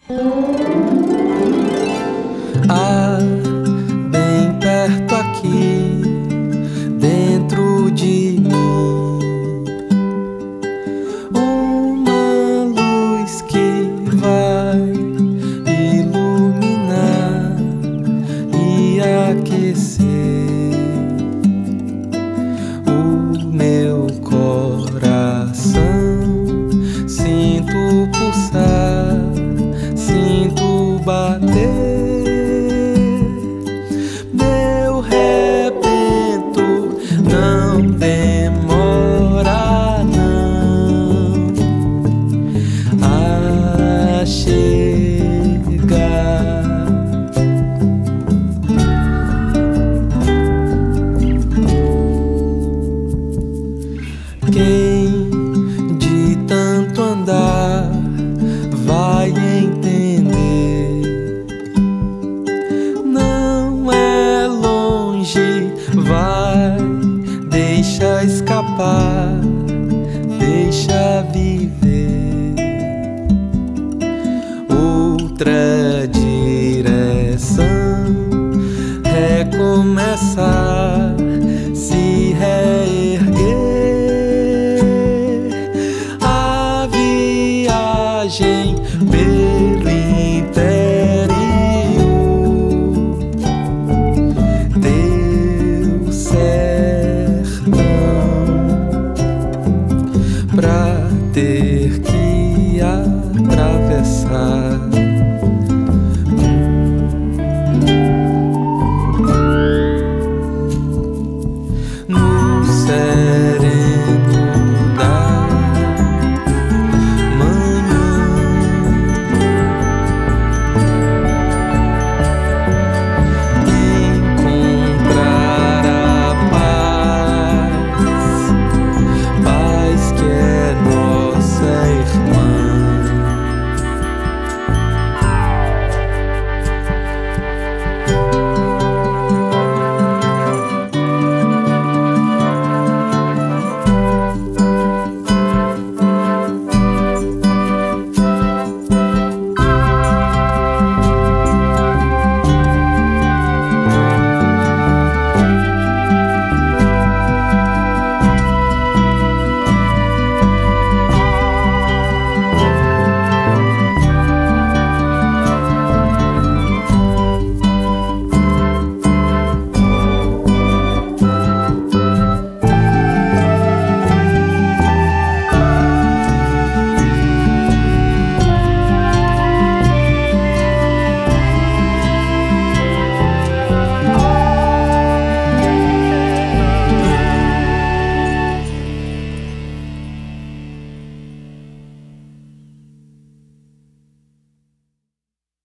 Ah, bem perto aqui, dentro de mim, uma luz que vai iluminar e aquecer o meu coração. Sinto pulsar, sinto bater. Meu repento não demora não a chegar. Quem de tanto andar vai entender. Não é longe, vai, deixa escapar, deixa viver. Outra direção, recomeçar.